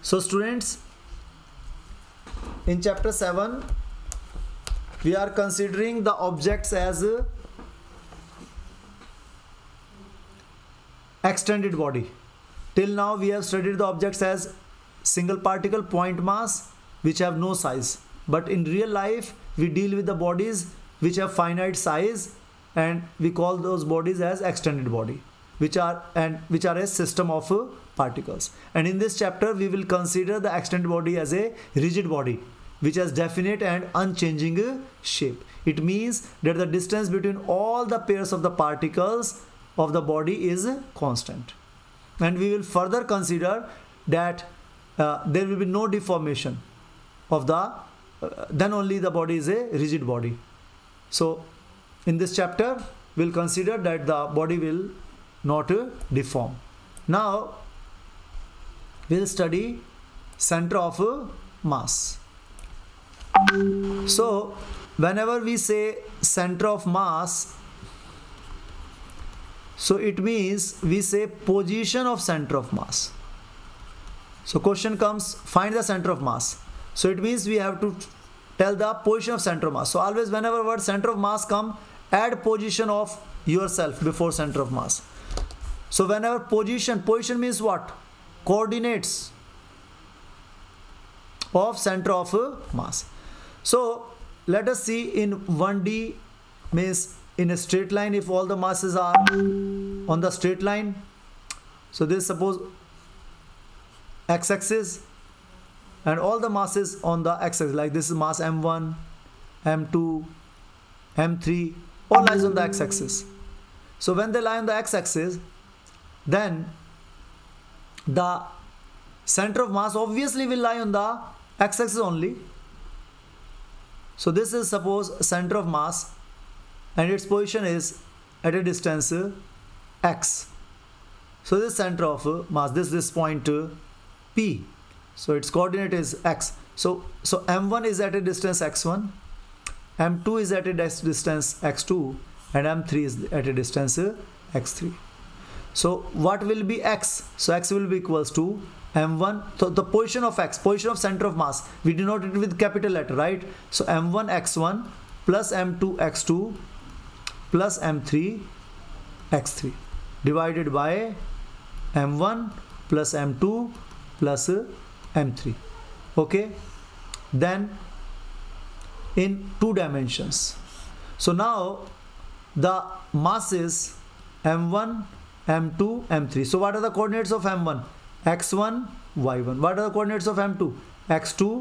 So students, in chapter 7 we are considering the objects as extended body. Till now we have studied the objects as single particle, point mass, which have no size. But in real life we deal with the bodies which have finite size, and we call those bodies as extended body, which are a system of particles. And in this chapter we will consider the extended body as a rigid body which has definite and unchanging shape. It means that the distance between all the pairs of the particles of the body is constant. And we will further consider that there will be no deformation of the then only the body is a rigid body. So in this chapter we'll consider that the body will not deform. Now we'll study center of mass. So whenever we say center of mass, so it means we say position of center of mass. So question comes, find the center of mass. So it means we have to tell the position of center of mass. So always whenever word center of mass come, add position of yourself before center of mass. So whenever position means what? Coordinates of center of mass. So let us see in 1D, means in a straight line, if all the masses are on the straight line. So this suppose x-axis and all the masses on the x-axis, like this is mass m1, m2, m3, all lies on the x-axis. So when they lie on the x-axis, then the center of mass obviously will lie on the x-axis only. So this is suppose center of mass and its position is at a distance x. So this center of mass, this point P. So its coordinate is x. So m1 is at a distance x1, m2 is at a distance x2, and m3 is at a distance x3. So what will be x? So x will be equals to m1. So the position of x, position of center of mass, we denote it with capital letter, right? So m1 x1 plus m2 x2 plus m3 x3 divided by m1 plus m2 plus m3. Okay, then in 2 dimensions. So now the mass is m1, m2, m3. So what are the coordinates of m1? x1, y1. What are the coordinates of m2? x2,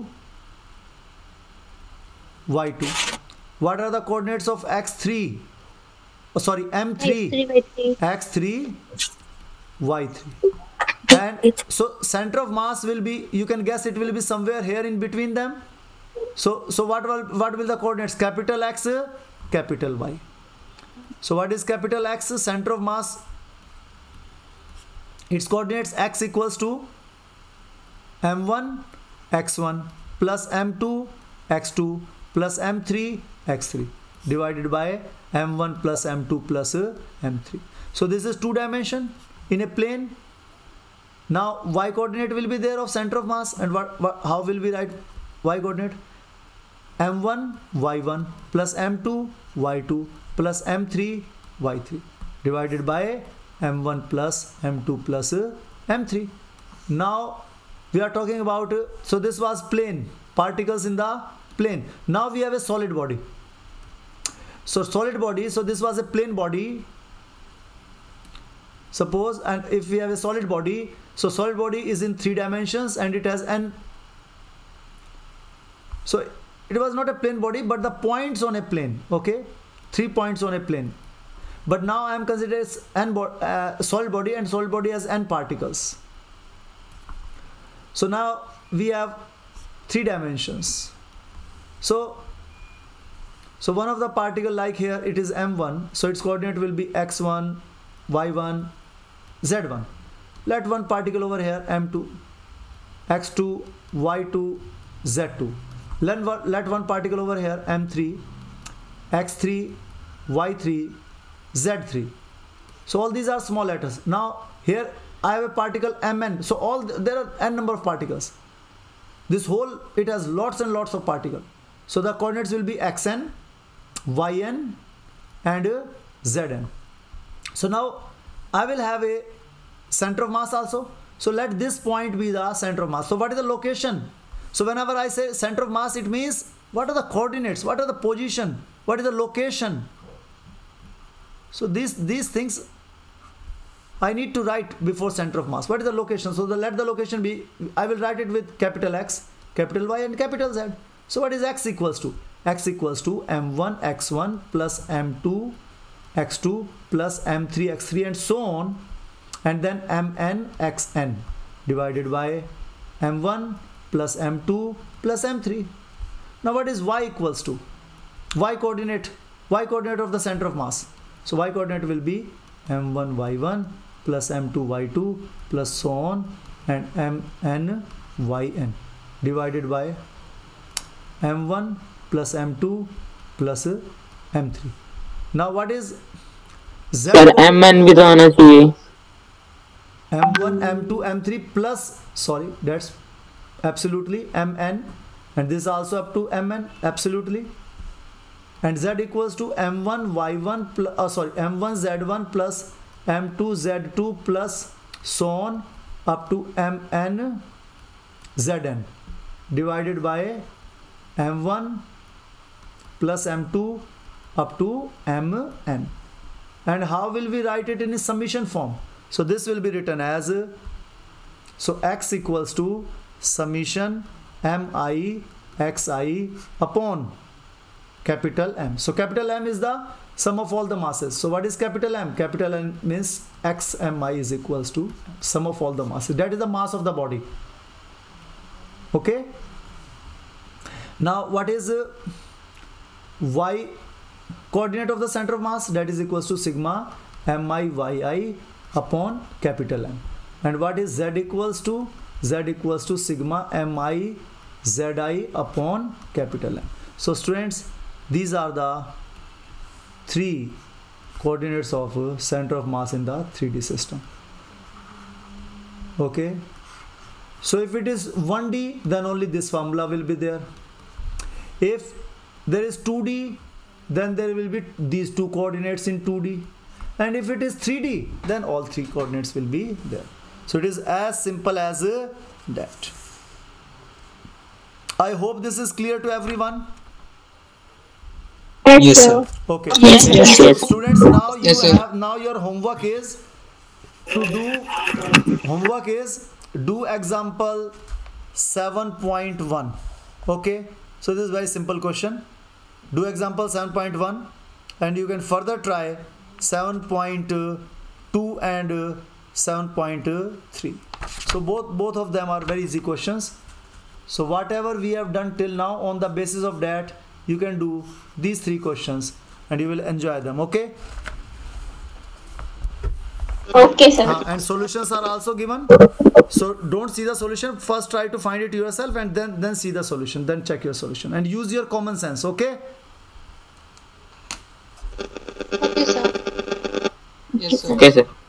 y2. What are the coordinates of x3? Oh, sorry, m3, x3, y3. And so center of mass will be, you can guess it will be somewhere here in between them. So what will the coordinates? Capital X, capital Y. So what is capital X? Center of mass, its coordinates x equals to m1 x1 plus m2 x2 plus m3 x3 divided by m1 plus m2 plus m3. So this is 2 dimension in a plane. Now y coordinate will be there of center of mass, and how will we write y coordinate? m1 y1 plus m2 y2 plus m3 y3 divided by m1 plus m2 plus m3. Now we are talking about, so this was plane, particles in the plane. Now we have a solid body. So solid body, so this was a plane body, suppose, and if we have a solid body, so solid body is in 3 dimensions and it has n. So it was not a plane body, but the points on a plane, okay, 3 points on a plane. But now I am considering solid body, and solid body has n particles. So now we have 3 dimensions. So one of the particle, like here it is m1, so its coordinate will be x1, y1, z1. Let one particle over here m2, x2, y2, z2. Let one particle over here m3, x3, y3, z3. So all these are small letters. Now here I have a particle mn, so there are n number of particles. This whole, it has lots and lots of particles. So the coordinates will be xn, yn and zn. So now I will have a center of mass also. So let this point be the center of mass. So what is the location? So whenever I say center of mass, it means what are the coordinates, what are the position, what is the location. So these things I need to write before center of mass. What is the location? So let the location be, I will write it with capital X, capital Y and capital Z. So what is X equals to? X equals to m1 x1 plus m2 x2 plus m3 x3 and so on, and then mn xn divided by m1 plus m2 plus m3. Now what is Y equals to? Y coordinate of the center of mass. So Y coordinate will be m1 y1 plus m2 y2 plus so on, and mn yn divided by m1 plus m2 plus m3. Now what is Z? Sir mn भी तो आना चाहिए. m1 m2 m3 plus, sorry, that's absolutely mn, and this also up to mn, absolutely. And Z equals to m1 y1 plus m1 z1 plus m2 z2 plus so on up to mn zn divided by m1 plus m2 up to mn. And how will we write it in a summation form? So this will be written as, so x equals to summation mi xi upon capital M. So capital M is the sum of all the masses. So what is capital M? Capital M means xmi is equals to sum of all the masses. That is the mass of the body. Okay. Now what is y coordinate of the center of mass? That is equals to sigma mi yi upon capital M. And what is z equals to? Z equals to sigma mi zi upon capital M. So students, these are the three coordinates of center of mass in the 3D system. Okay. So if it is 1D, then only this formula will be there. If there is 2D, then there will be these two coordinates in 2D. And if it is 3D, then all three coordinates will be there. So it is as simple as that. I hope this is clear to everyone. Yes, sir. Okay. Yes, yes, yes. Students, now you Yes, sir. have, now your homework is to do example 7.1. Okay. So this is very simple question. Do example 7.1 and you can further try 7.2 and 7.3. So both of them are very easy questions. So whatever we have done till now, on the basis of that you can do these three questions and you will enjoy them. Okay. Okay, sir. And solutions are also given. So don't see the solution, first try to find it yourself and then see the solution, then check your solution and use your common sense. Okay. Okay, sir. Yes, sir. Okay, sir.